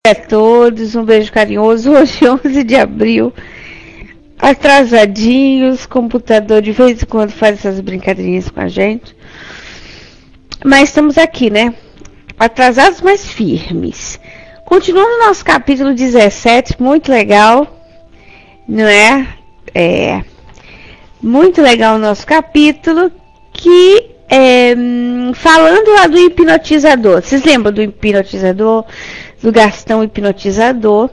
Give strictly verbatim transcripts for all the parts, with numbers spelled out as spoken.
A todos, um beijo carinhoso. Hoje, onze de abril, atrasadinhos, computador de vez em quando faz essas brincadeirinhas com a gente. Mas estamos aqui, né? Atrasados, mas firmes. Continuando no nosso capítulo dezessete, muito legal, não é? É muito legal o nosso capítulo, que é, falando lá do hipnotizador. Vocês lembram do hipnotizador, do Gastão hipnotizador,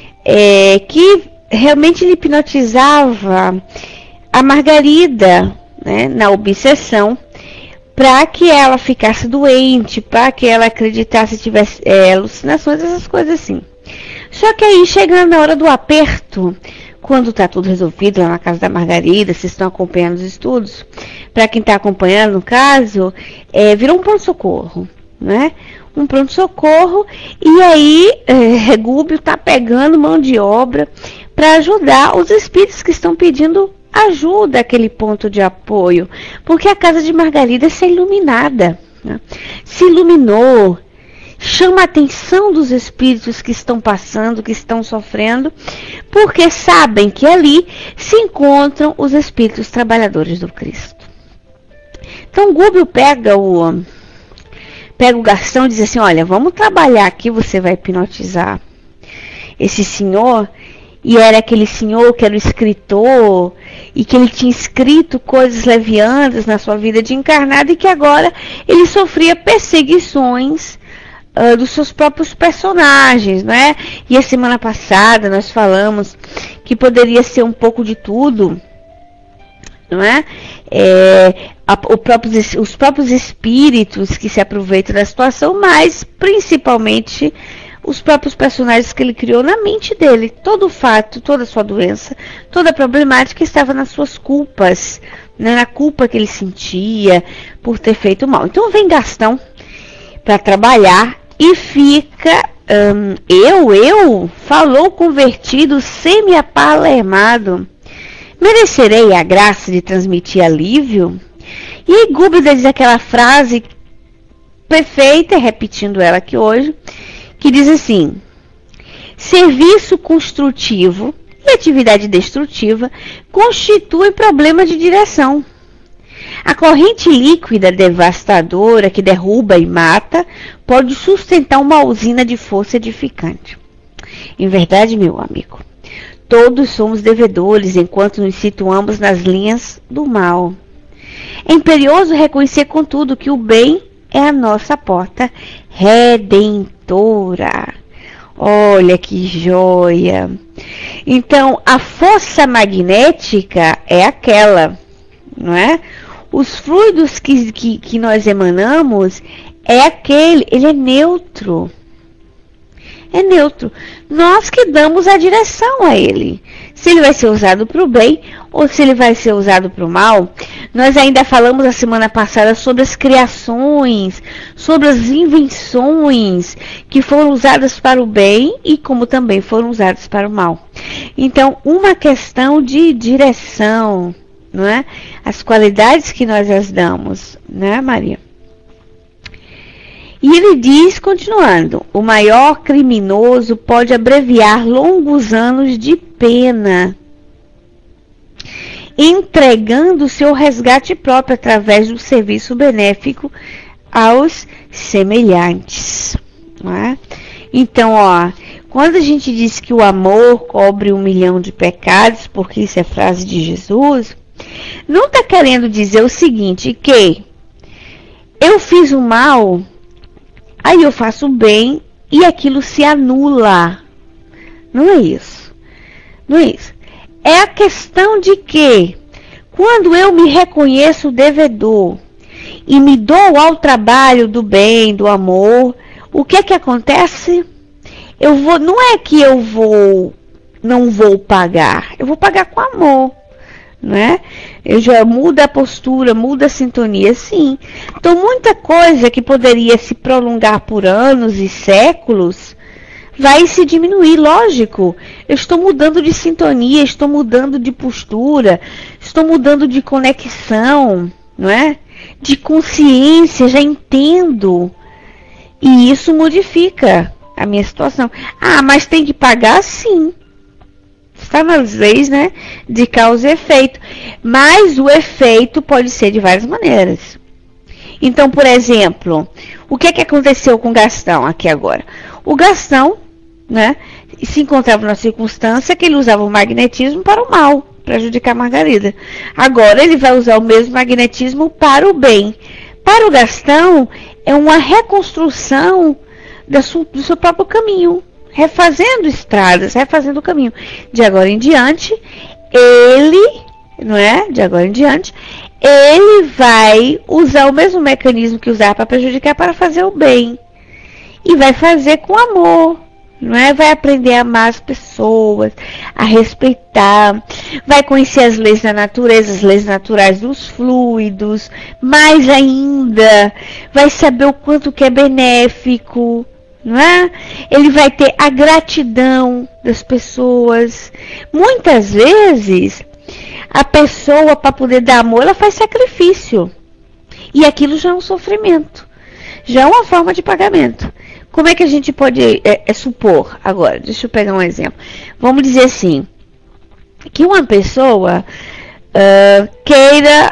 é, que realmente ele hipnotizava a Margarida, né, na obsessão, para que ela ficasse doente, para que ela acreditasse, tivesse é, alucinações, essas coisas assim. Só que aí, chegando na hora do aperto, quando está tudo resolvido lá na casa da Margarida, vocês estão acompanhando os estudos, para quem está acompanhando, no caso, é, virou um pronto-socorro, né? Um pronto-socorro, e aí é, Gúbio está pegando mão de obra para ajudar os espíritos que estão pedindo ajuda aquele ponto de apoio, porque a casa de Margarida se iluminada, né? Se iluminou, chama a atenção dos espíritos que estão passando, que estão sofrendo, porque sabem que ali se encontram os espíritos trabalhadores do Cristo. Então Gúbio pega o pega o Gastão e diz assim: olha, vamos trabalhar aqui, você vai hipnotizar esse senhor. E era aquele senhor que era o escritor, e que ele tinha escrito coisas levianas na sua vida de encarnado, e que agora ele sofria perseguições uh, dos seus próprios personagens, né? E a semana passada nós falamos que poderia ser um pouco de tudo, não é? É a, o próprios, os próprios espíritos que se aproveitam da situação, mas principalmente os próprios personagens que ele criou na mente dele. Todo o fato, toda a sua doença, toda a problemática estava nas suas culpas, né? Na culpa que ele sentia por ter feito mal. Então vem Gastão para trabalhar e fica, hum, eu, eu, falou convertido, semi-apalermado, merecerei a graça de transmitir alívio? E aí Gúbio diz aquela frase perfeita, repetindo ela aqui hoje, que diz assim: serviço construtivo e atividade destrutiva constituem problema de direção. A corrente líquida devastadora que derruba e mata pode sustentar uma usina de força edificante. Em verdade, meu amigo, todos somos devedores enquanto nos situamos nas linhas do mal. É imperioso reconhecer, contudo, que o bem é a nossa porta redentora. Olha que joia! Então, a força magnética é aquela, não é? Os fluidos que, que, que nós emanamos é aquele, ele é neutro. É neutro. Nós que damos a direção a ele. Se ele vai ser usado para o bem ou se ele vai ser usado para o mal. Nós ainda falamos a semana passada sobre as criações, sobre as invenções que foram usadas para o bem e como também foram usadas para o mal. Então, uma questão de direção, não é? As qualidades que nós as damos, né, Maria? E ele diz, continuando: o maior criminoso pode abreviar longos anos de pena, entregando seu resgate próprio através do serviço benéfico aos semelhantes, não é? Então, ó, quando a gente diz que o amor cobre um milhão de pecados, porque isso é frase de Jesus, não está querendo dizer o seguinte, que eu fiz o mal, aí eu faço o bem e aquilo se anula. Não é isso. Não é isso. É a questão de que, quando eu me reconheço devedor e me dou ao trabalho do bem, do amor, o que é que acontece? Eu vou, não é que eu vou, não vou pagar, eu vou pagar com amor, né? Eu já mudo a postura, mudo a sintonia, sim. Então, muita coisa que poderia se prolongar por anos e séculos vai se diminuir, lógico. Eu estou mudando de sintonia, estou mudando de postura, estou mudando de conexão, não é? De consciência, já entendo. E isso modifica a minha situação. Ah, mas tem que pagar sim. Está nas leis, né, de causa e efeito. Mas o efeito pode ser de várias maneiras. Então, por exemplo, o que é que aconteceu com o Gastão aqui agora? O Gastão, né, se encontrava numa circunstância que ele usava o magnetismo para o mal, para prejudicar a Margarida. Agora ele vai usar o mesmo magnetismo para o bem. Para o Gastão, é uma reconstrução do seu, do seu próprio caminho, refazendo estradas, refazendo o caminho. De agora em diante, ele, não é? De agora em diante, ele vai usar o mesmo mecanismo que usar para prejudicar para fazer o bem. E vai fazer com amor, não é? Vai aprender a amar as pessoas, a respeitar, vai conhecer as leis da natureza, as leis naturais dos fluidos, mais ainda, vai saber o quanto que é benéfico, não é? Ele vai ter a gratidão das pessoas. Muitas vezes, a pessoa, para poder dar amor, ela faz sacrifício. E aquilo já é um sofrimento. Já é uma forma de pagamento. Como é que a gente pode é, é, supor agora? Deixa eu pegar um exemplo. Vamos dizer assim, que uma pessoa uh, queira,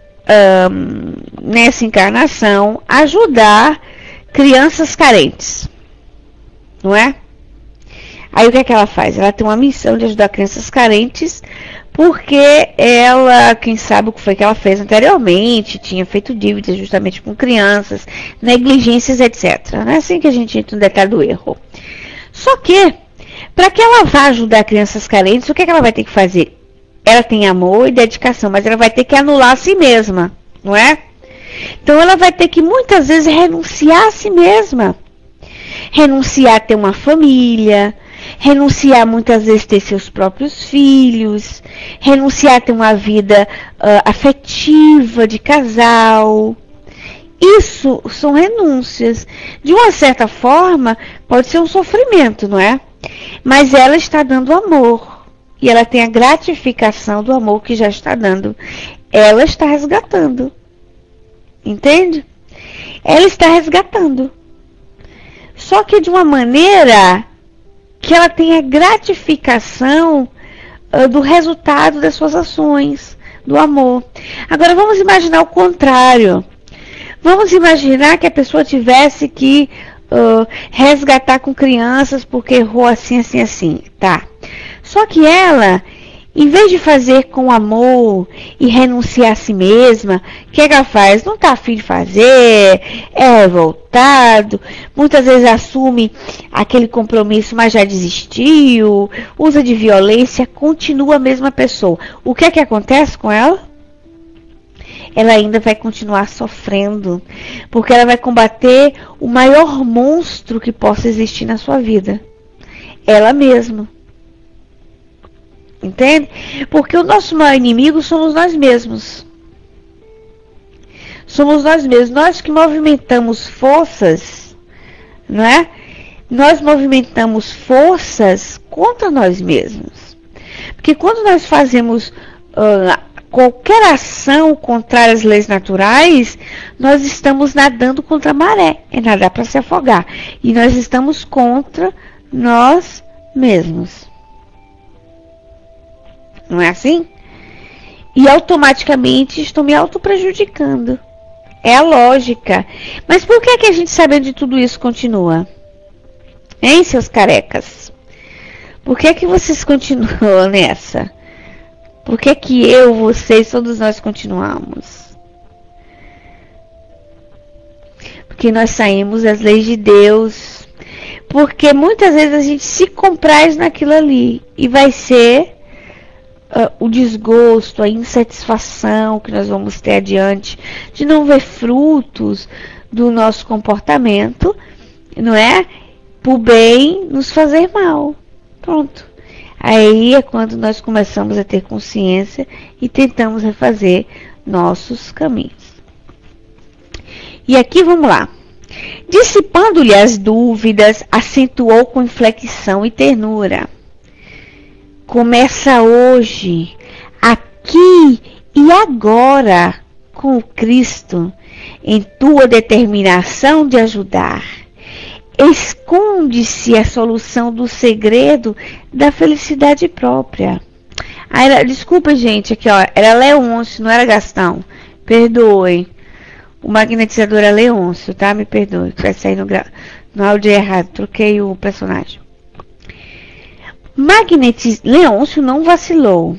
uh, nessa encarnação, ajudar crianças carentes. Não é? Aí o que é que ela faz? Ela tem uma missão de ajudar crianças carentes, porque ela, quem sabe o que foi que ela fez anteriormente, tinha feito dívidas justamente com crianças, negligências, etcétera. Não é assim que a gente entra no detalhe do erro. Só que, para que ela vá ajudar crianças carentes, o que, é que ela vai ter que fazer? Ela tem amor e dedicação, mas ela vai ter que anular a si mesma, não é? Então ela vai ter que muitas vezes renunciar a si mesma. Renunciar a ter uma família, renunciar muitas vezes a ter seus próprios filhos, renunciar a ter uma vida uh, afetiva, de casal. Isso são renúncias. De uma certa forma, pode ser um sofrimento, não é? Mas ela está dando amor. E ela tem a gratificação do amor que já está dando. Ela está resgatando. Entende? Ela está resgatando. Só que de uma maneira que ela tenha gratificação uh, do resultado das suas ações, do amor. Agora vamos imaginar o contrário. Vamos imaginar que a pessoa tivesse que uh, resgatar com crianças porque errou assim, assim, assim. Tá. Só que ela, em vez de fazer com amor e renunciar a si mesma, o que, é que ela faz? Não está afim de fazer, é revoltado, muitas vezes assume aquele compromisso, mas já desistiu, usa de violência, continua a mesma pessoa. O que é que acontece com ela? Ela ainda vai continuar sofrendo, porque ela vai combater o maior monstro que possa existir na sua vida, ela mesma. Entende? Porque o nosso maior inimigo somos nós mesmos. Somos nós mesmos. Nós que movimentamos forças, não é? Nós movimentamos forças contra nós mesmos. Porque quando nós fazemos uh, qualquer ação contrária às leis naturais, nós estamos nadando contra a maré. É nadar para se afogar. E nós estamos contra nós mesmos. Não é assim? E automaticamente estou me auto-prejudicando. É a lógica. Mas por que, que a gente, sabendo de tudo isso, continua? Hein, seus carecas? Por que, que vocês continuam nessa? Por que, que eu, vocês, todos nós continuamos? Porque nós saímos das leis de Deus. Porque muitas vezes a gente se compraz naquilo ali. E vai ser Uh, o desgosto, a insatisfação que nós vamos ter adiante, de não ver frutos do nosso comportamento, não é? Por bem nos fazer mal. Pronto. Aí é quando nós começamos a ter consciência e tentamos refazer nossos caminhos. E aqui vamos lá. Dissipando-lhe as dúvidas, acentuou com inflexão e ternura. Começa hoje, aqui e agora, com o Cristo, em tua determinação de ajudar. esconde-se a solução do segredo da felicidade própria. Ah, era, desculpa, gente, aqui, ó, era Leôncio, não era Gastão. Perdoem. O magnetizador era Leôncio, tá? Me perdoe, vai sair no, no áudio errado, troquei o personagem. Magnetiz... Leôncio não vacilou.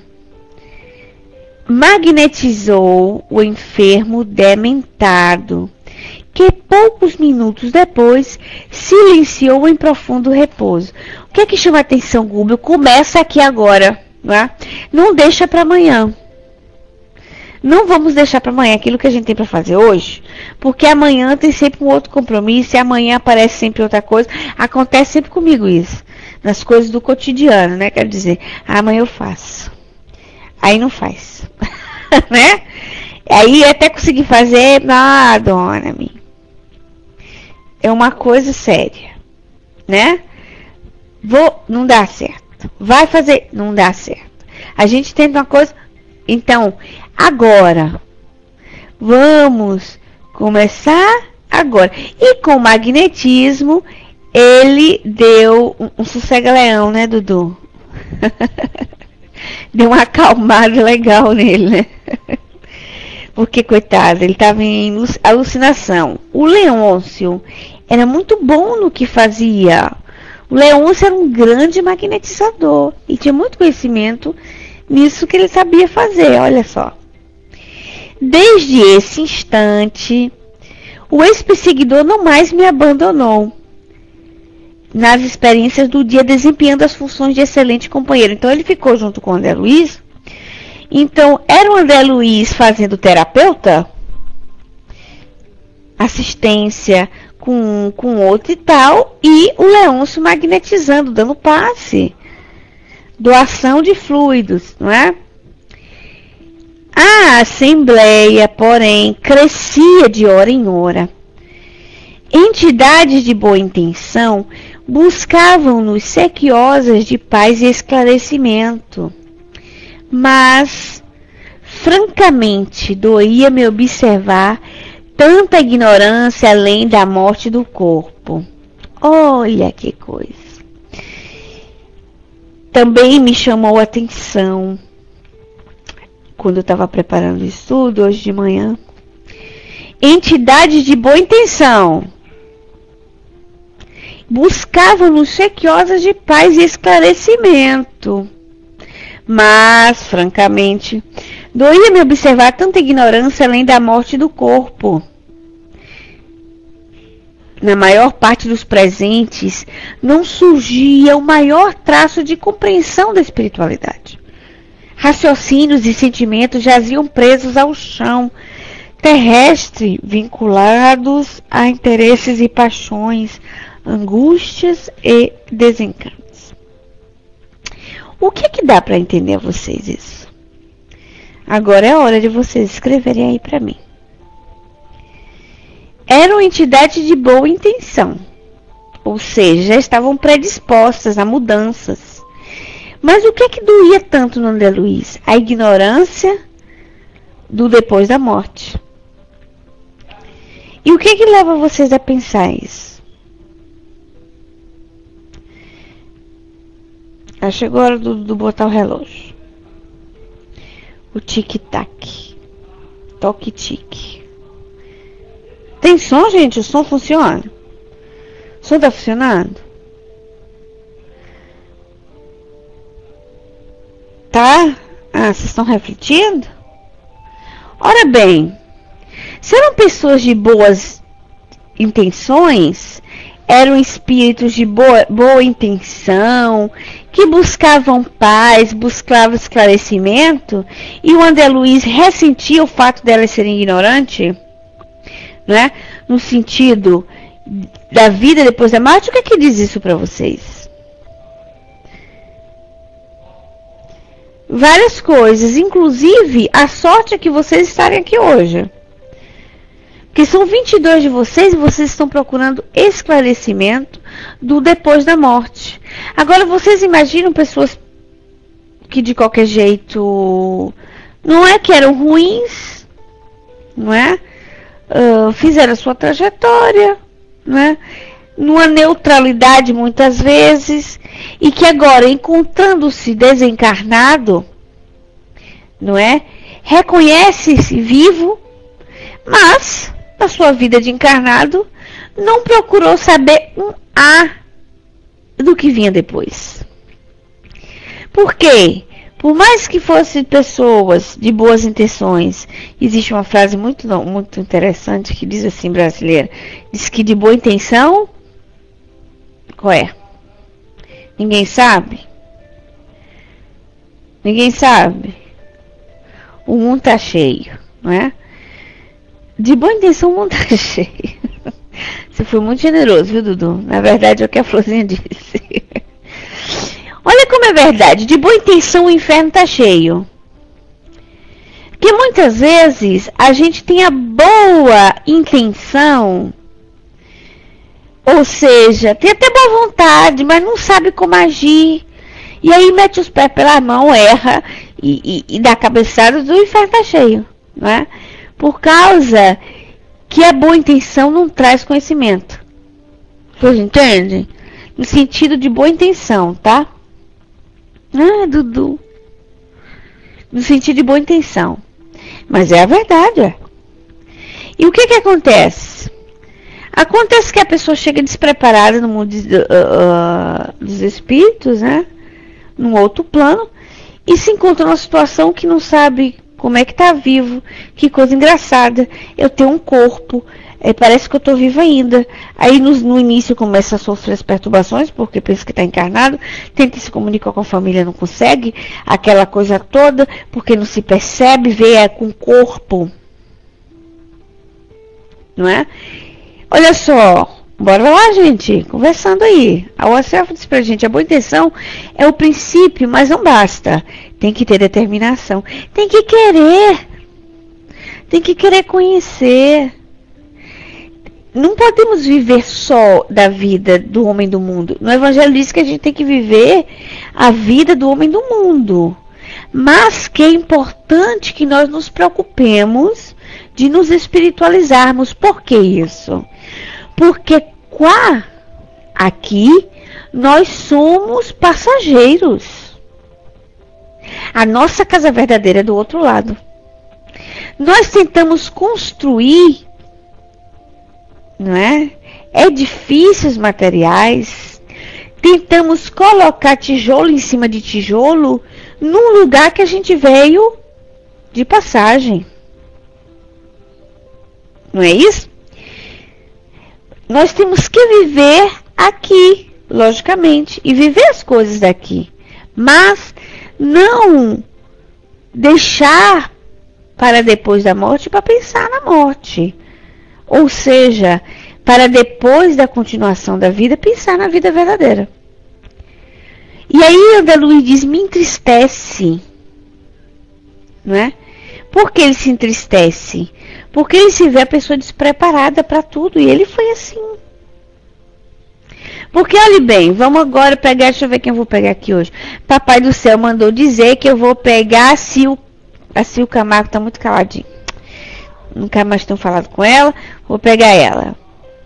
Magnetizou o enfermo dementado, que poucos minutos depois silenciou em profundo repouso. O que é que chama a atenção, Gúbio? Começa aqui agora, né? Não deixa para amanhã. Não vamos deixar para amanhã aquilo que a gente tem para fazer hoje, porque amanhã tem sempre um outro compromisso e amanhã aparece sempre outra coisa. Acontece sempre comigo isso, nas coisas do cotidiano, né? Quero dizer, amanhã eu faço. Aí não faz, né? Aí até conseguir fazer, ah, dona minha. É uma coisa séria, né? Vou, não dá certo. Vai fazer, não dá certo. A gente tenta uma coisa, então, agora, vamos começar agora. E com o magnetismo, ele deu um, um sossega-leão, né, Dudu? Deu uma acalmada legal nele, né? Porque, coitado, ele estava em alucinação. O Leôncio era muito bom no que fazia. O Leôncio era um grande magnetizador e tinha muito conhecimento nisso que ele sabia fazer, olha só. Desde esse instante, o ex-perseguidor não mais me abandonou nas experiências do dia, desempenhando as funções de excelente companheiro. Então, ele ficou junto com o André Luiz. Então, era o André Luiz fazendo terapeuta, assistência com, com outro e tal, e o Leôncio magnetizando, dando passe, doação de fluidos, não é? A assembleia, porém, crescia de hora em hora. Entidades de boa intenção buscavam-nos sequiosas de paz e esclarecimento. Mas, francamente, doía-me observar tanta ignorância além da morte do corpo. Olha que coisa. Também me chamou a atenção, quando eu estava preparando o estudo, hoje de manhã, entidades de boa intenção buscavam-nos sequiosas de paz e esclarecimento. Mas, francamente, doía-me observar tanta ignorância além da morte do corpo. Na maior parte dos presentes, não surgia o maior traço de compreensão da espiritualidade. Raciocínios e sentimentos jaziam presos ao chão terrestre, vinculados a interesses e paixões, angústias e desencantos. O que é que dá para entender a vocês isso? Agora é a hora de vocês escreverem aí para mim. Eram entidades de boa intenção, ou seja, já estavam predispostas a mudanças. Mas o que é que doía tanto no André Luiz? A ignorância do depois da morte. E o que é que leva vocês a pensar isso? Ah, chegou a hora do, do botar o relógio. O tic-tac. Toque-tique. Tem som, gente? O som funciona? O som tá funcionando? Tá? Ah, vocês estão refletindo? Ora bem, se eram pessoas de boas intenções, eram espíritos de boa, boa intenção, que buscavam paz, buscavam esclarecimento, e o André Luiz ressentia o fato delas serem ignorantes, né? No sentido da vida depois da morte. O que é que diz isso para vocês? Várias coisas, inclusive a sorte é que vocês estarem aqui hoje. Porque são vinte e dois de vocês e vocês estão procurando esclarecimento do depois da morte. Agora, vocês imaginam pessoas que de qualquer jeito não é que eram ruins, não é? Uh, fizeram a sua trajetória, né? numa neutralidade muitas vezes, e que agora, encontrando-se desencarnado, não é? Reconhece-se vivo, mas na sua vida de encarnado não procurou saber um A do que vinha depois. Por quê? Por mais que fossem pessoas de boas intenções, existe uma frase muito, muito interessante que diz assim, brasileira, diz que de boa intenção, qual é? Ninguém sabe? Ninguém sabe? O mundo tá cheio, não é? De boa intenção o mundo tá cheio. Você foi muito generoso, viu, Dudu? Na verdade é o que a Florzinha disse. Olha como é verdade, de boa intenção o inferno tá cheio. Porque muitas vezes a gente tem a boa intenção, ou seja, tem até boa vontade, mas não sabe como agir. E aí mete os pés pela mão, erra e, e, e dá cabeçada, do inferno tá cheio, não é? Por causa que a boa intenção não traz conhecimento. Vocês entendem? No sentido de boa intenção, tá? Ah, Dudu. No sentido de boa intenção. Mas é a verdade, é. E o que que acontece? Acontece que a pessoa chega despreparada no mundo de, uh, uh, dos espíritos, né? Num outro plano, e se encontra numa situação que não sabe como é que tá vivo. Que coisa engraçada. Eu tenho um corpo. É, parece que eu estou viva ainda. Aí no, no início começa a sofrer as perturbações, porque pensa que está encarnado, tenta se comunicar com a família, não consegue, aquela coisa toda, porque não se percebe, vê é, com o corpo. Não é? Olha só, bora lá, gente, conversando aí. A O S F diz pra gente, a boa intenção é o princípio, mas não basta. Tem que ter determinação, tem que querer, tem que querer conhecer. Não podemos viver só da vida do homem do mundo. No Evangelho diz que a gente tem que viver a vida do homem do mundo. Mas que é importante que nós nos preocupemos de nos espiritualizarmos. Por que isso? Porque qua, aqui nós somos passageiros. A nossa casa verdadeira é do outro lado. Nós tentamos construir, não é? Edifícios materiais, tentamos colocar tijolo em cima de tijolo num lugar que a gente veio de passagem. Não é isso? Nós temos que viver aqui, logicamente, e viver as coisas daqui, mas não deixar para depois da morte para pensar na morte. Ou seja, para depois da continuação da vida, pensar na vida verdadeira. E aí André Luiz diz, me entristece. Não é? Por que ele se entristece? Porque ele se vê a pessoa despreparada para tudo. E ele foi assim. Porque, olhe bem, vamos agora pegar, deixa eu ver quem eu vou pegar aqui hoje. Papai do Céu mandou dizer que eu vou pegar a Sil, a Sil Camargo, tá muito caladinho. Nunca mais tenho falado com ela. Vou pegar ela.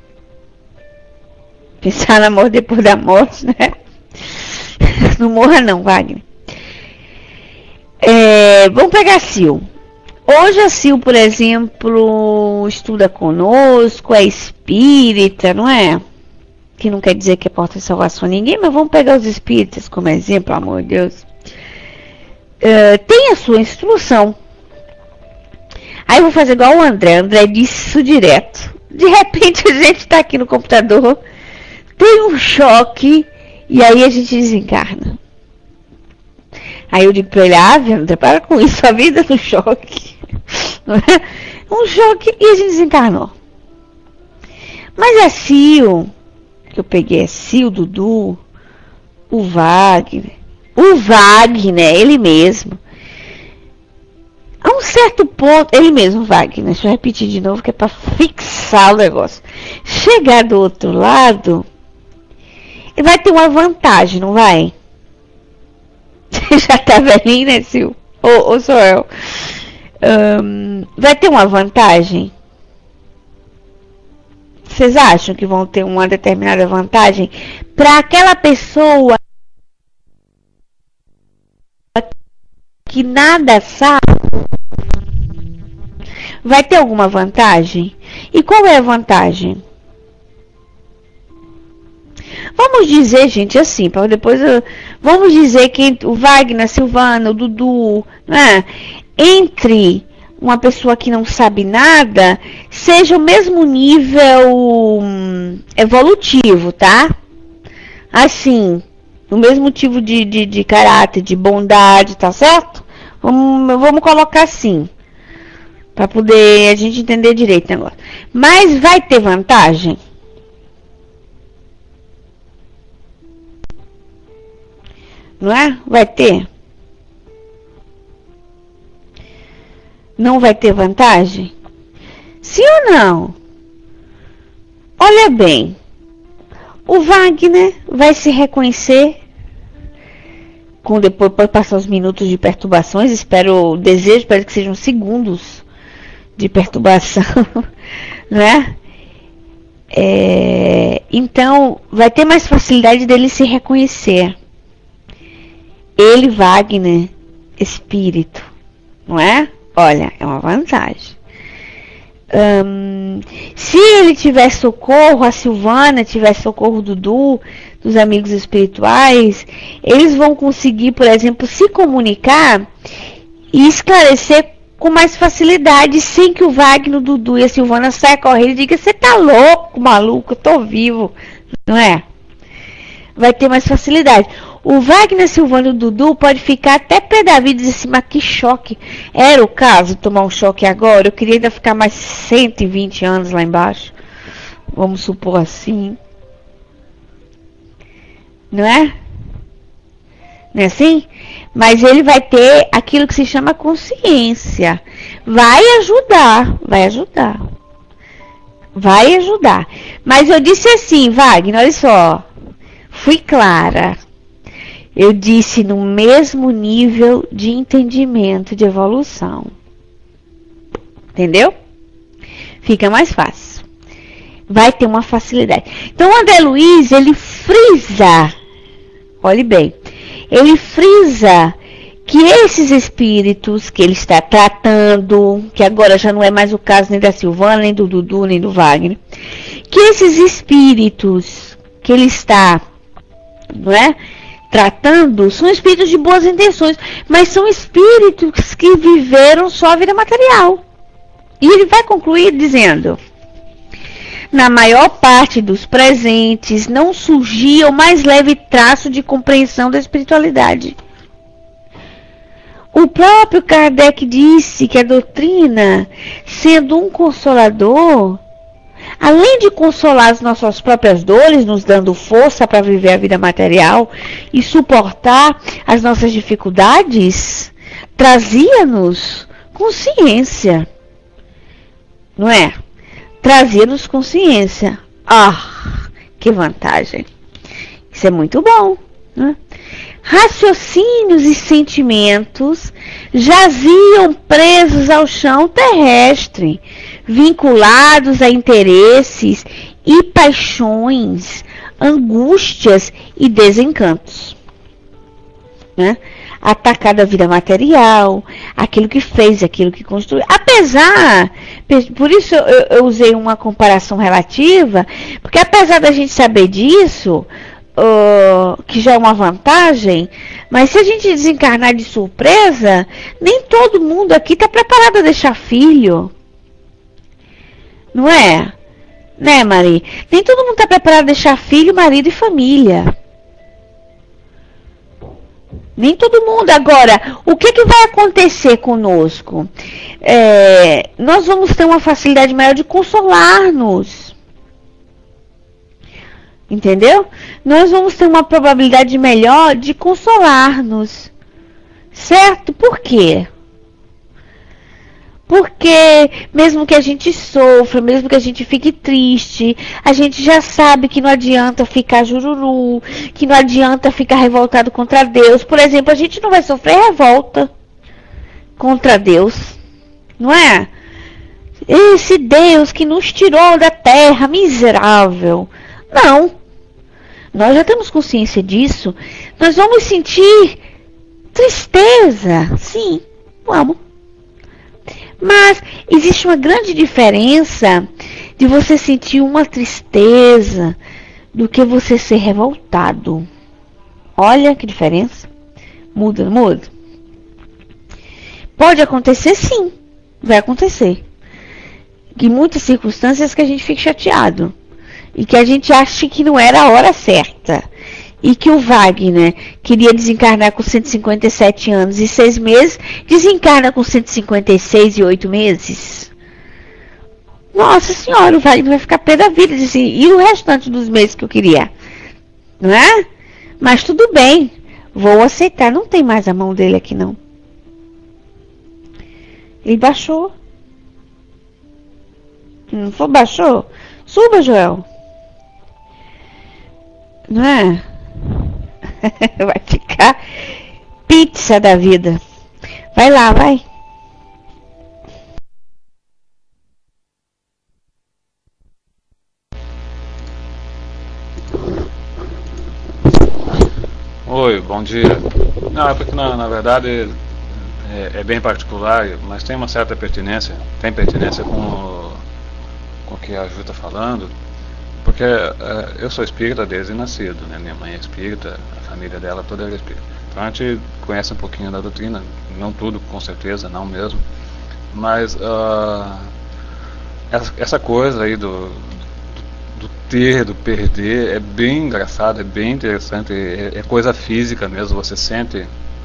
Pensar na morte depois da morte, né? Não morra não, Wagner. É, vamos pegar a Sil. Hoje a Sil, por exemplo, estuda conosco, é espírita, não é? Que não quer dizer que é porta de salvação a ninguém, mas vamos pegar os espíritas como exemplo, pelo amor de Deus. É, tem a sua instrução. Aí eu vou fazer igual o André. André disse isso direto. De repente a gente está aqui no computador, tem um choque, e aí a gente desencarna. Aí eu digo para ele, ah, André, para com isso, a vida é um choque. Um choque e a gente desencarnou. Mas a Sil, que eu peguei, a Sil, Dudu, o Wagner, o Wagner, ele mesmo. A um certo ponto, ele mesmo, Wagner, deixa eu repetir de novo, que é para fixar o negócio. Chegar do outro lado, ele vai ter uma vantagem, não vai? Você já tá velhinho, né, Sil? Ou, ou sou eu? Um, vai ter uma vantagem? Vocês acham que vão ter uma determinada vantagem para aquela pessoa que nada sabe? Vai ter alguma vantagem? E qual é a vantagem? Vamos dizer, gente, assim, para depois eu, vamos dizer que o Wagner, a Silvana, o Dudu, né, entre uma pessoa que não sabe nada, seja o mesmo nível hum, evolutivo, tá? Assim, o mesmo tipo de, de, de caráter, de bondade, tá certo? Vamos, vamos colocar assim, para poder a gente entender direito o negócio. Mas vai ter vantagem? Não é? Vai ter? Não vai ter vantagem? Sim ou não? Olha bem, o Wagner vai se reconhecer com depois pode passar os minutos de perturbações, espero, desejo, espero que sejam segundos de perturbação, né? É, então, vai ter mais facilidade dele se reconhecer. Ele, Wagner, espírito, não é? Olha, é uma vantagem. Hum, se ele tiver socorro, a Silvana tiver socorro do Dudu, dos amigos espirituais, eles vão conseguir, por exemplo, se comunicar e esclarecer com mais facilidade, sem que o Wagner, o Dudu e a Silvana saia correndo e diga: você tá louco, maluco, eu tô vivo, não é? Vai ter mais facilidade. O Wagner, Silvano e o Dudu pode ficar até pé da vida e dizer assim: mas que choque. Era o caso tomar um choque agora? Eu queria ainda ficar mais cento e vinte anos lá embaixo. Vamos supor assim. Não é? Não é assim? Mas ele vai ter aquilo que se chama consciência. Vai ajudar. Vai ajudar. Vai ajudar. Mas eu disse assim, Wagner, olha só. Fui clara. Eu disse no mesmo nível de entendimento, de evolução. Entendeu? Fica mais fácil. Vai ter uma facilidade. Então, o André Luiz, ele frisa, olhe bem, ele frisa que esses espíritos que ele está tratando, que agora já não é mais o caso nem da Silvana, nem do Dudu, nem do Wagner, que esses espíritos que ele está, não é, tratando, são espíritos de boas intenções, mas são espíritos que viveram só a vida material. E ele vai concluir dizendo: na maior parte dos presentes não surgia o mais leve traço de compreensão da espiritualidade. O próprio Kardec disse que a doutrina, sendo um consolador, além de consolar as nossas próprias dores, nos dando força para viver a vida material e suportar as nossas dificuldades, trazia-nos consciência. Não é? Trazia-nos consciência. Ah, que vantagem. Isso é muito bom, né? Raciocínios e sentimentos jaziam presos ao chão terrestre, vinculados a interesses e paixões, angústias e desencantos, né? Atacado a vida material, aquilo que fez, aquilo que construiu. Apesar, por isso eu, eu usei uma comparação relativa, porque apesar da gente saber disso, uh, que já é uma vantagem, mas se a gente desencarnar de surpresa, nem todo mundo aqui está preparado a deixar filho. Não é? Né, Maria? Nem todo mundo está preparado a deixar filho, marido e família. Nem todo mundo. Agora, o que, que vai acontecer conosco? É, nós vamos ter uma facilidade maior de consolar-nos. Entendeu? Nós vamos ter uma probabilidade melhor de consolar-nos. Certo? Por quê? Porque mesmo que a gente sofra, mesmo que a gente fique triste, a gente já sabe que não adianta ficar jururu, que não adianta ficar revoltado contra Deus. Por exemplo, a gente não vai sofrer revolta contra Deus, não é? Esse Deus que nos tirou da terra, terra, miserável. Não. Nós já temos consciência disso. Nós vamos sentir tristeza. Sim, vamos. Mas existe uma grande diferença de você sentir uma tristeza do que você ser revoltado. Olha que diferença. Muda, não muda? Pode acontecer, sim. Vai acontecer. Em muitas circunstâncias que a gente fica chateado. E que a gente acha que não era a hora certa. E que o Wagner queria desencarnar com cento e cinquenta e sete anos e seis meses, desencarna com cento e cinquenta e seis e oito meses. Nossa senhora, o Wagner vai ficar pé da vida. Assim, e o restante dos meses que eu queria? Não é? Mas tudo bem. Vou aceitar. Não tem mais a mão dele aqui, não. Ele baixou. Não foi? Baixou? Suba, Joel. Não é? Vai ficar pizza da vida. Vai lá, vai. Oi, bom dia. Não, é porque na, na verdade é, é bem particular, mas tem uma certa pertinência, tem pertinência com o, com o que a Ju está falando, porque é, eu sou espírita desde nascido, né? Minha mãe é espírita, a família dela toda é espírita. Então a gente conhece um pouquinho da doutrina, não tudo com certeza, não mesmo, mas uh, essa, essa coisa aí do do ter, do perder, é bem engraçado, é bem interessante, é, é coisa física mesmo, você sente.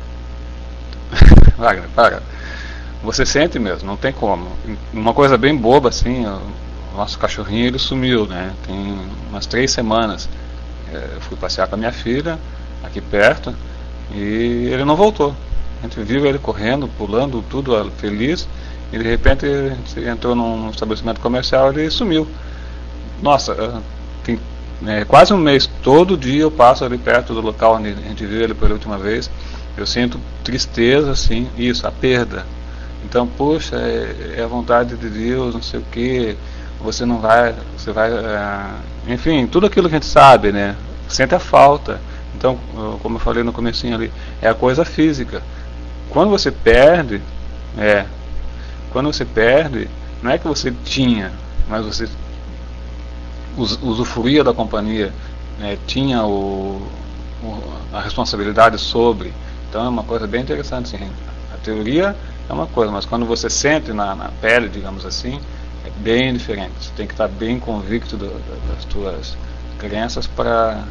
para, para. Você sente mesmo, não tem como. Uma coisa bem boba assim, o nosso cachorrinho ele sumiu, né? Tem umas três semanas. Eu fui passear com a minha filha, aqui perto, e ele não voltou. A gente viu ele correndo, pulando, tudo feliz, e de repente ele entrou num estabelecimento comercial e ele sumiu. Nossa, tem é, quase um mês, todo dia eu passo ali perto do local onde a gente viu ele pela última vez, eu sinto tristeza, assim, isso, a perda. Então, poxa, é, é a vontade de Deus, não sei o que, você não vai, você vai, é, enfim, tudo aquilo que a gente sabe, né, sente a falta. Então, como eu falei no comecinho ali, é a coisa física. Quando você perde, é, quando você perde, não é que você tinha, mas você usufruía da companhia, né, tinha o, o, a responsabilidade sobre. Então é uma coisa bem interessante, sim. A teoria é uma coisa, mas quando você sente na, na pele, digamos assim, é bem diferente. Você tem que estar bem convicto do, do, das tuas crenças para...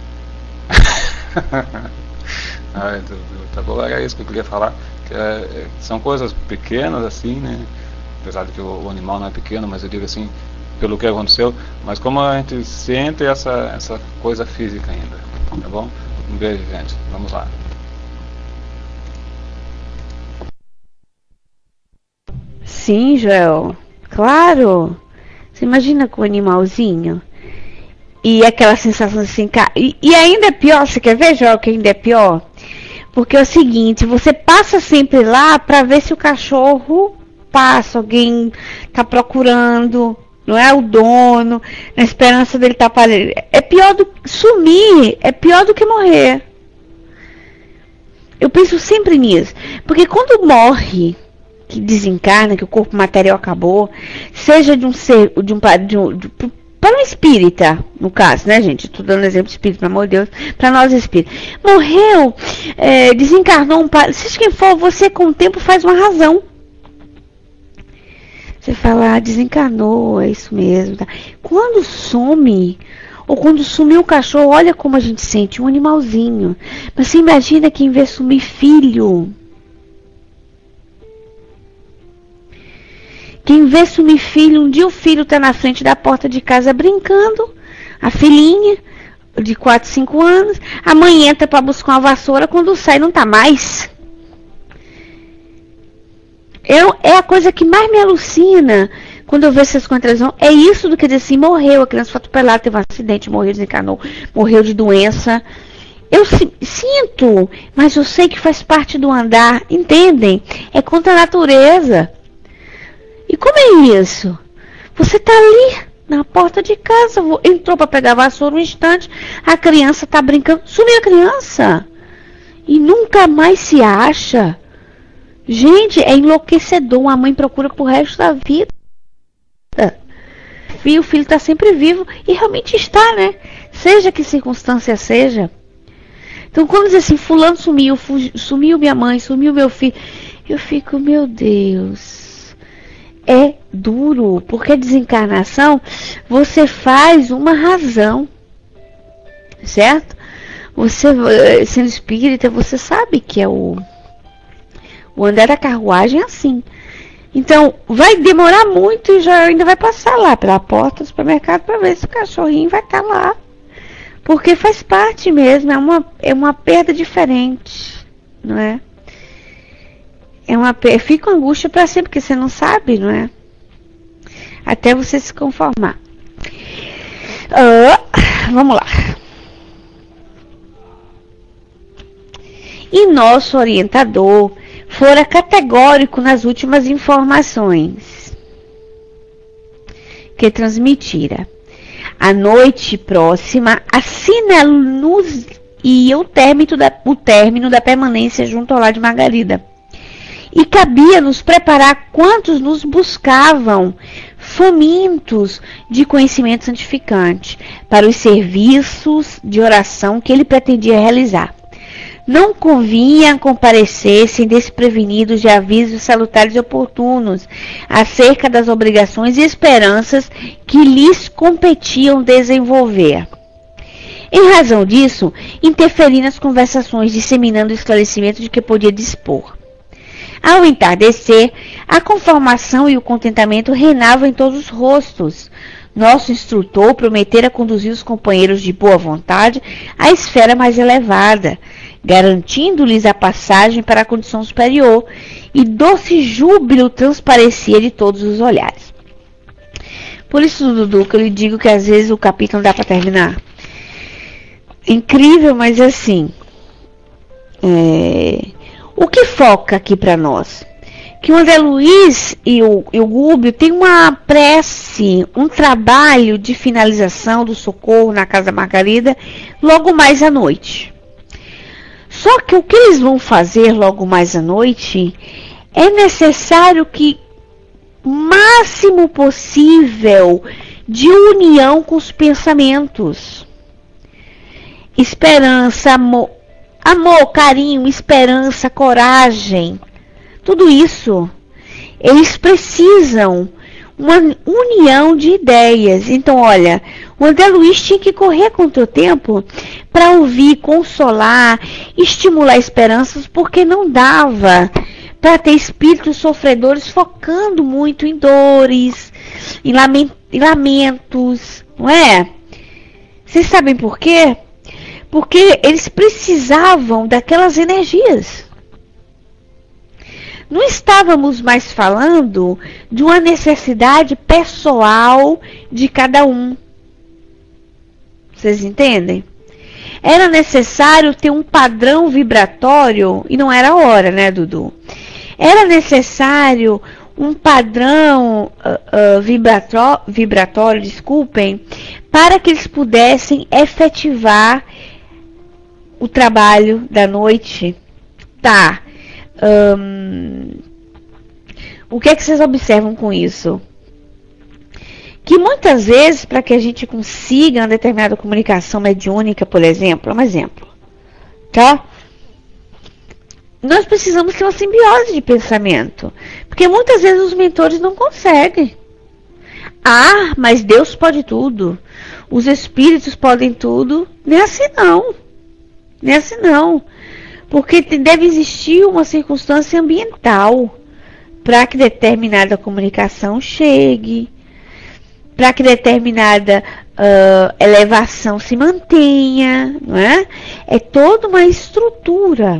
ah, tá bom, era isso que eu queria falar, que é, são coisas pequenas assim, né, apesar de que o, o animal não é pequeno, mas eu digo assim, pelo que aconteceu, mas como a gente sente essa, essa coisa física ainda, tá bom? Um beijo, gente, vamos lá. Sim, Joel, claro. Você imagina com o animalzinho e aquela sensação assim, e, e ainda é pior, você quer ver, Joel, que ainda é pior? Porque é o seguinte, você passa sempre lá para ver se o cachorro passa, alguém tá procurando, não é o dono, na esperança dele estar para ele. É pior do sumir, é pior do que morrer. Eu penso sempre nisso, porque quando morre, que desencarna, que o corpo material acabou, seja de um ser, de um, de um de, para um espírita, no caso, né, gente? Estou dando exemplo de espírito, pelo amor de Deus, para nós espíritas. Morreu, é, desencarnou um pai, seja quem for, você com o tempo faz uma razão. Você fala, ah, desencarnou, é isso mesmo. Tá? Quando some, ou quando sumiu o cachorro, olha como a gente sente, um animalzinho. Mas você imagina que em vez de sumir filho, que em vez de sumir filho, um dia o filho está na frente da porta de casa brincando, a filhinha de quatro, cinco anos, a mãe entra para buscar uma vassoura, quando sai não está mais. Eu, é a coisa que mais me alucina quando eu vejo essas contradições. É isso do que dizer assim, morreu, a criança foi atropelada, teve um acidente, morreu, desencarnou, morreu de doença. Eu si, sinto, mas eu sei que faz parte do andar, entendem? É contra a natureza. E como é isso? Você está ali, Na porta de casa, entrou para pegar a vassoura um instante, a criança tá brincando, sumiu a criança. E nunca mais se acha. Gente, é enlouquecedor, a mãe procura pro resto da vida. E o filho está sempre vivo, e realmente está, né? Seja que circunstância seja. Então, quando diz assim, fulano sumiu, sumiu minha mãe, sumiu meu filho, eu fico, meu Deus, é duro, porque a desencarnação, você faz uma razão, certo? Você, sendo espírita, você sabe que é o, o andar da carruagem é assim. Então, vai demorar muito e já ainda vai passar lá pela porta do supermercado para ver se o cachorrinho vai estar lá. Porque faz parte mesmo, é uma, é uma perda diferente, não é? É uma perda, fica uma angústia para sempre, porque você não sabe, não é? Até você se conformar. Uh, vamos lá. E nosso orientador fora categórico nas últimas informações que transmitira. A noite próxima assina-nos e o término, da, o término da permanência junto ao lar de Margarida. E cabia-nos preparar quantos nos buscavam, famintos de conhecimento santificante, para os serviços de oração que ele pretendia realizar. Não convinha comparecessem desprevenidos de avisos salutares e oportunos acerca das obrigações e esperanças que lhes competiam desenvolver. Em razão disso, interferi nas conversações, disseminando o esclarecimento de que podia dispor. Ao entardecer, a conformação e o contentamento reinavam em todos os rostos. Nosso instrutor prometera conduzir os companheiros de boa vontade à esfera mais elevada, garantindo-lhes a passagem para a condição superior, e doce júbilo transparecia de todos os olhares. Por isso, Dudu, que eu lhe digo que às vezes o capítulo não dá para terminar. Incrível, mas assim, é, o que foca aqui para nós? Que o André Luiz e o, e o Gúbio têm uma prece, um trabalho de finalização do socorro na Casa Margarida logo mais à noite. Só que o que eles vão fazer logo mais à noite é necessário que o máximo possível de união com os pensamentos. Esperança, amor, amor, carinho, esperança, coragem. Tudo isso, eles precisam uma união de ideias. Então, olha, o André Luiz tinha que correr contra o tempo para ouvir, consolar, estimular esperanças, porque não dava para ter espíritos sofredores focando muito em dores, em lamentos, não é? Vocês sabem por quê? Porque eles precisavam daquelas energias. Não estávamos mais falando de uma necessidade pessoal de cada um. Vocês entendem? Era necessário ter um padrão vibratório, e não era a hora, né, Dudu? Era necessário um padrão uh, uh, vibratório, vibratório, desculpem, para que eles pudessem efetivar o trabalho da noite. Tá. Um, o que é que vocês observam com isso? Que muitas vezes, para que a gente consiga uma determinada comunicação mediúnica, por exemplo, um exemplo, tá? Nós precisamos ter uma simbiose de pensamento, porque muitas vezes os mentores não conseguem. Ah, mas Deus pode tudo, os espíritos podem tudo. Não é assim não, não é assim não. Porque deve existir uma circunstância ambiental para que determinada comunicação chegue, para que determinada uh, elevação se mantenha, não é? É toda uma estrutura.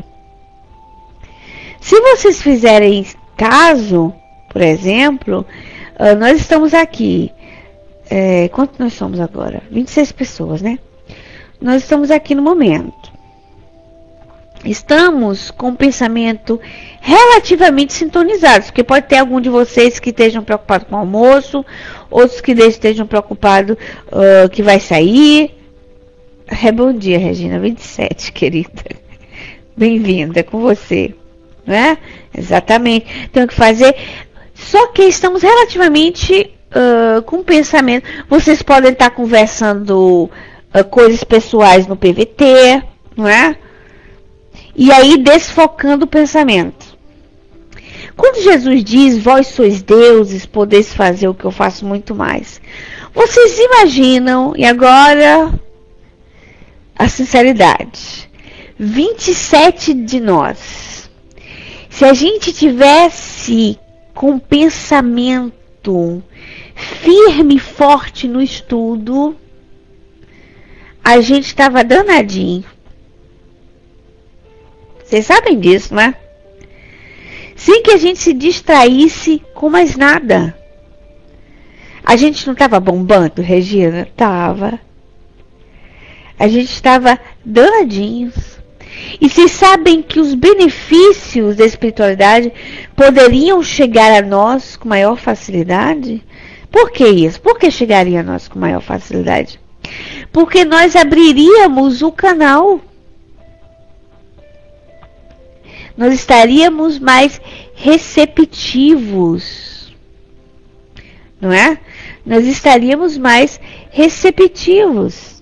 Se vocês fizerem caso, por exemplo, uh, nós estamos aqui, é, quanto nós somos agora? vinte e seis pessoas, né? Nós estamos aqui no momento. estamos com o pensamento relativamente sintonizados, porque pode ter algum de vocês que estejam preocupados com o almoço, outros que estejam preocupados uh, que vai sair. É, bom dia, Regina, vinte e sete, querida. Bem-vinda com você, né? Exatamente. Tenho que fazer. Só que estamos relativamente uh, com pensamento. Vocês podem estar conversando uh, coisas pessoais no P V T, não é? E aí desfocando o pensamento. Quando Jesus diz, vós sois deuses, podeis fazer o que eu faço muito mais. Vocês imaginam, e agora a sinceridade, vinte e sete de nós, se a gente tivesse com pensamento firme e forte no estudo, a gente estava danadinho. Vocês sabem disso, né? Sem que a gente se distraísse com mais nada. A gente não estava bombando, Regina? Tava. A gente estava danadinhos. E vocês sabem que os benefícios da espiritualidade poderiam chegar a nós com maior facilidade? Por que isso? Por que chegaria a nós com maior facilidade? Porque nós abriríamos o canal. Nós estaríamos mais receptivos, não é? Nós estaríamos mais receptivos.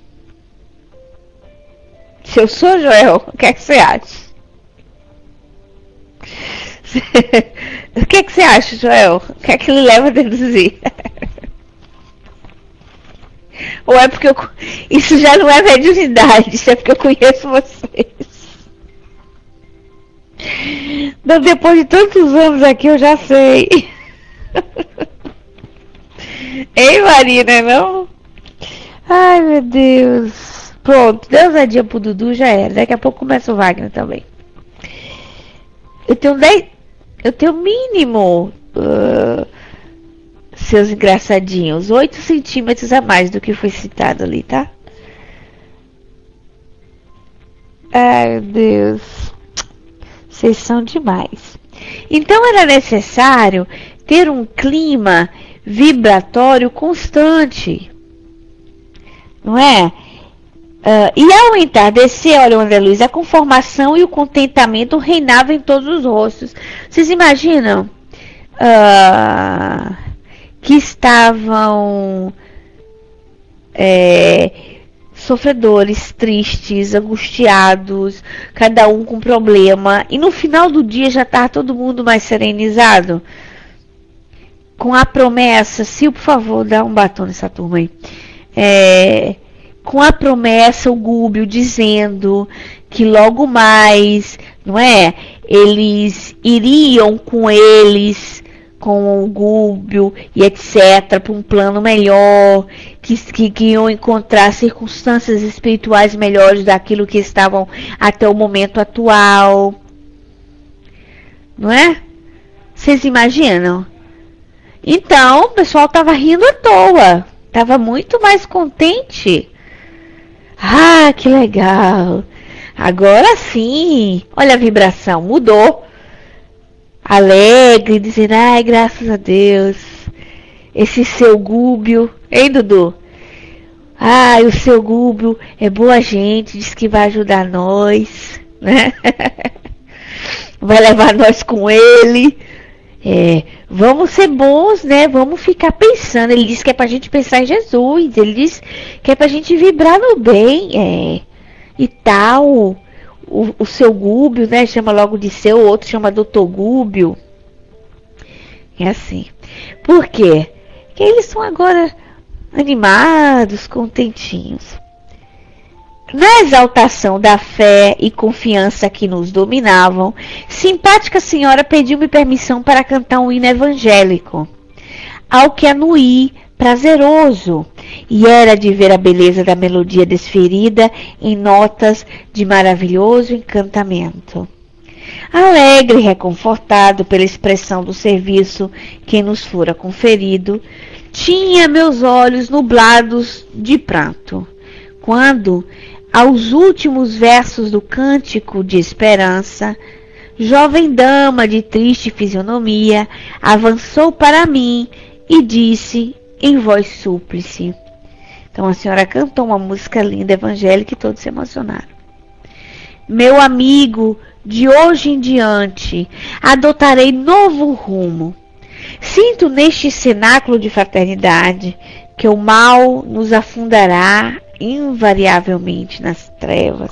Se eu sou, Joel, o que é que você acha? O que é que você acha, Joel? O que é que ele leva a deduzir? Ou é porque eu... Isso já não é mediunidade, isso é porque eu conheço vocês. Então, depois de tantos anos aqui, eu já sei. Ei, Marina, não? Ai, meu Deus. Pronto, Deus é dia pro Dudu, já era. Daqui a pouco começa o Wagner também. Eu tenho dez... Eu tenho mínimo... Uh, seus engraçadinhos. oito centímetros a mais do que foi citado ali, tá? Ai, meu Deus. Vocês são demais. Então era necessário ter um clima vibratório constante, não é? Uh, e ao entardecer, olha, André Luiz, a conformação e o contentamento reinavam em todos os rostos. Vocês imaginam uh, que estavam é, sofredores, tristes, angustiados, cada um com problema, e no final do dia já estava todo mundo mais serenizado, com a promessa, Sil, por favor, dá um batom nessa turma aí, é, com a promessa, o Gúbio dizendo que logo mais, não é, eles iriam com eles, com o Gúbio e etcétera, para um plano melhor, que, que, que iam encontrar circunstâncias espirituais melhores daquilo que estavam até o momento atual. Não é? Vocês imaginam? Então, o pessoal estava rindo à toa. Estava muito mais contente. Ah, que legal. Agora sim. Olha a vibração, mudou. Alegre, dizendo, ai, graças a Deus. Esse seu Gúbio, hein, Dudu? Ai, o seu Gúbio é boa gente, diz que vai ajudar nós, né? Vai levar nós com ele. É, vamos ser bons, né? Vamos ficar pensando. Ele diz que é pra gente pensar em Jesus. Ele diz que é pra gente vibrar no bem, é, e tal. O, o seu Gúbio, né? Chama logo de seu, o outro chama doutor Gúbio. É assim. Por quê? Porque eles são agora animados, contentinhos. Na exaltação da fé e confiança que nos dominavam, simpática senhora pediu-me permissão para cantar um hino evangélico, ao que anuí, prazeroso, e era de ver a beleza da melodia desferida em notas de maravilhoso encantamento. Alegre e reconfortado pela expressão do serviço que nos fora conferido, tinha meus olhos nublados de pranto, quando aos últimos versos do cântico de esperança, jovem dama de triste fisionomia avançou para mim e disse em voz súplice. Então a senhora cantou uma música linda, evangélica, e todos se emocionaram. Meu amigo, de hoje em diante adotarei novo rumo. Sinto neste cenáculo de fraternidade que o mal nos afundará invariavelmente nas trevas.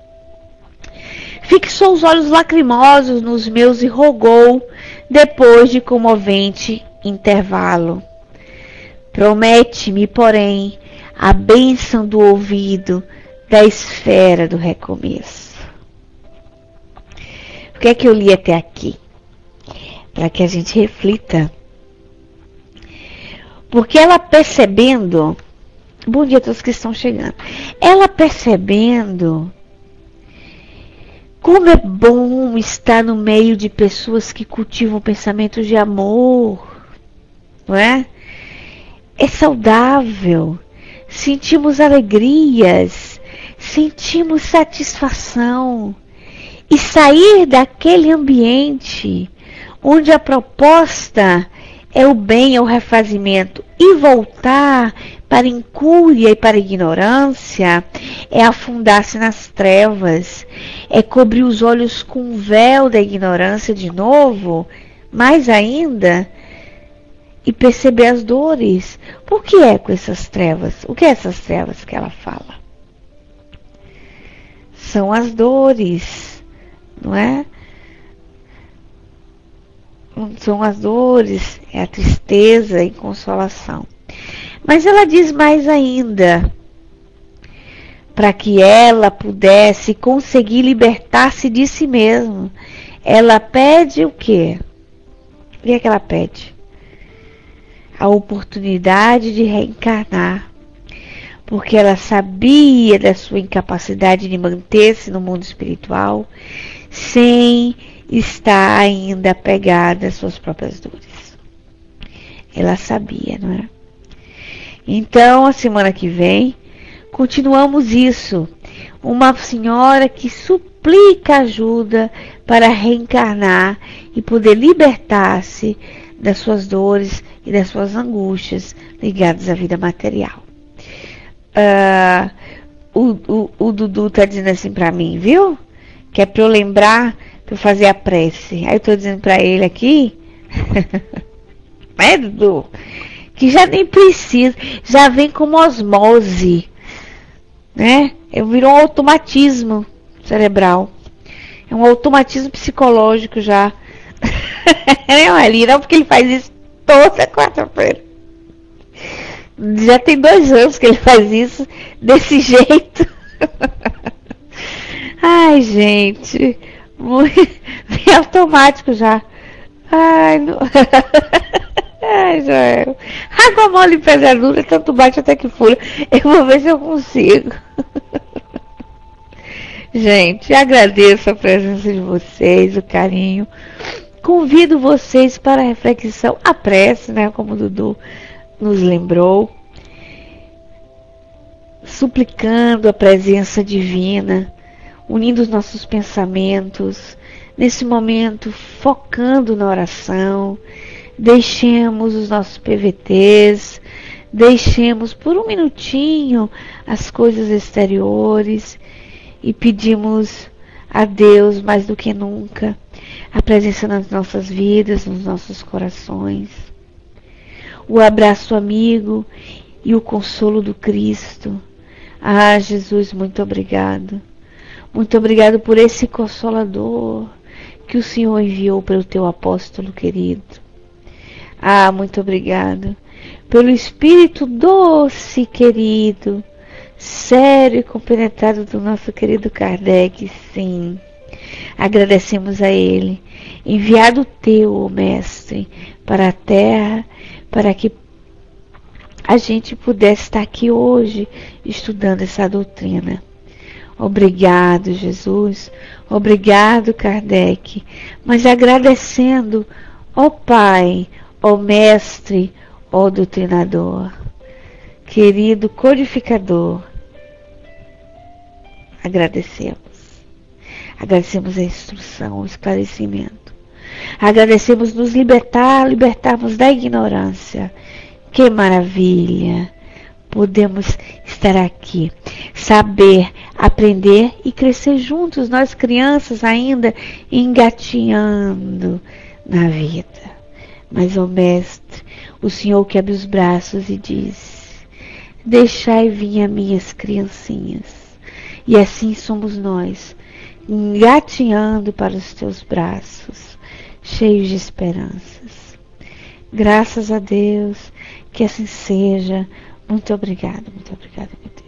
Fixou os olhos lacrimosos nos meus e rogou, depois de comovente intervalo. Promete-me, porém, a bênção do ouvido da esfera do recomeço. O que é que eu li até aqui? Para que a gente reflita. Porque ela percebendo, bom dia a todos que estão chegando, ela percebendo como é bom estar no meio de pessoas que cultivam pensamentos de amor, não é? É saudável, sentimos alegrias, sentimos satisfação, e sair daquele ambiente onde a proposta é o bem, é o refazimento, e voltar para a incúria e para a ignorância, é afundar-se nas trevas, é cobrir os olhos com o véu da ignorância de novo, mais ainda, e perceber as dores. Por que é com essas trevas? O que é essas trevas que ela fala? São as dores, não é? São as dores, é a tristeza e consolação. Mas ela diz mais ainda, para que ela pudesse conseguir libertar-se de si mesma, ela pede o quê? O que é que ela pede? A oportunidade de reencarnar, porque ela sabia da sua incapacidade de manter-se no mundo espiritual sem estar ainda apegada às suas próprias dores. Ela sabia, não é? Então, a semana que vem, continuamos isso. Uma senhora que suplica ajuda para reencarnar e poder libertar-se das suas dores e das suas angústias ligadas à vida material. Uh, o, o, o Dudu tá dizendo assim para mim, viu? Que é para eu lembrar, para eu fazer a prece. Aí eu tô dizendo para ele aqui, é, Dudu? Que já nem precisa, já vem como osmose, né? Virou um automatismo cerebral. É um automatismo psicológico já. Não, ali não, porque ele faz isso toda quarta-feira. Já tem dois anos que ele faz isso desse jeito. Ai, gente, muito, bem automático já. Ai, não. Ai, Joel. Água mole em pedra dura, tanto bate até que fura. Eu vou ver se eu consigo. Gente, agradeço a presença de vocês, o carinho. Convido vocês para a reflexão, a prece, né, como o Dudu nos lembrou. Suplicando a presença divina, unindo os nossos pensamentos, nesse momento focando na oração. Deixemos os nossos P V Tês, deixemos por um minutinho as coisas exteriores e pedimos a Deus mais do que nunca a presença nas nossas vidas, nos nossos corações, o abraço amigo e o consolo do Cristo. Ah, Jesus, muito obrigado. Muito obrigado por esse Consolador que o Senhor enviou pelo teu apóstolo querido. Ah, muito obrigado pelo Espírito doce, querido, sério e compenetrado do nosso querido Kardec, sim. Agradecemos a Ele, enviado teu, ó Mestre, para a Terra, para que a gente pudesse estar aqui hoje estudando essa doutrina. Obrigado, Jesus. Obrigado, Kardec. Mas agradecendo, ó Pai, ó Mestre, ó Doutrinador, querido codificador, agradecemos. Agradecemos a instrução, o esclarecimento. Agradecemos nos libertar, libertarmos da ignorância. Que maravilha! Podemos estar aqui, saber, aprender e crescer juntos, nós crianças ainda engatinhando na vida. Mas, ó Mestre, o Senhor que abre os braços e diz: deixai vir a minhas criancinhas. E assim somos nós, engatinhando para os teus braços, cheios de esperanças. Graças a Deus, que assim seja. Muito obrigada, muito obrigada, meu Deus.